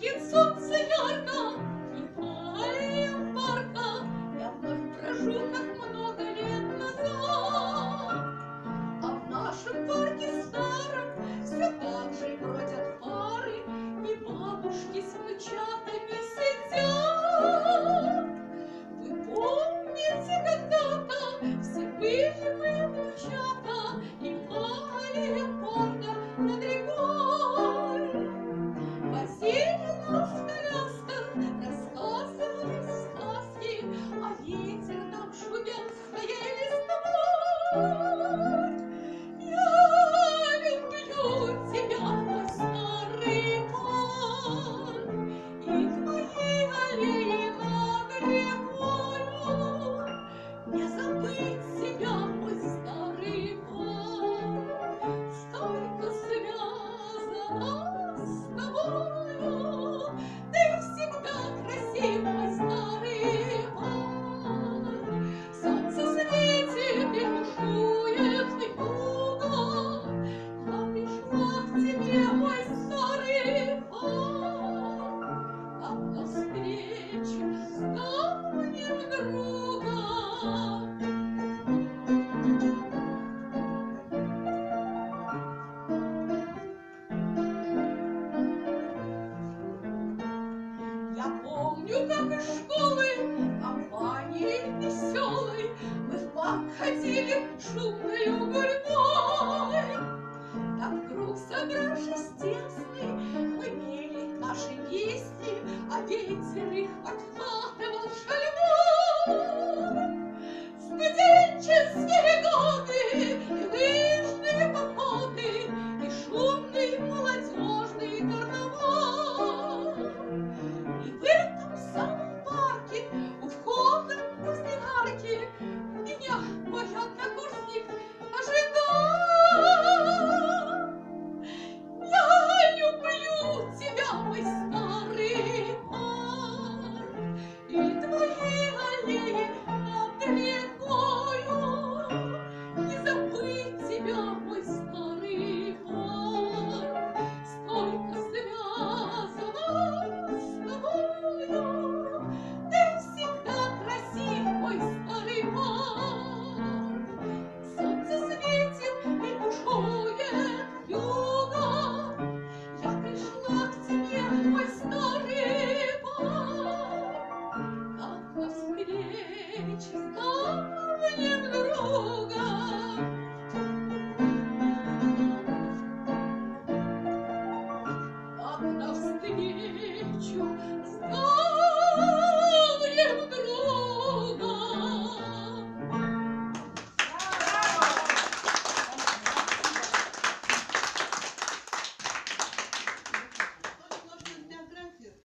Светит солнце ярко, и аллея парка я вновь брожу, как много лет назад. А в нашем парке старом все так же бродят пары, и бабушки с внучатами сидят. Вы помните, когда-то все были мы внучата, и аллея парка над рекой. Возили нас в колясках, рассказывали сказки, а ветер там шумел своей листвой. Я люблю тебя, мой старый парк, и твои аллеи над рекою. Не забыть себя, мой старый парк, столько связано с тобою. Ты всегда красив, мой старый парк. Солнце светит и бушует вьюга. Я пришла к тебе, мой старый парк, как навстречу с давним другом. Я помню, как из школы компанией веселой мы в парк ходили шумною гурьбой. Так вдруг, собравшись тесной, мы пели наши песни, а ветер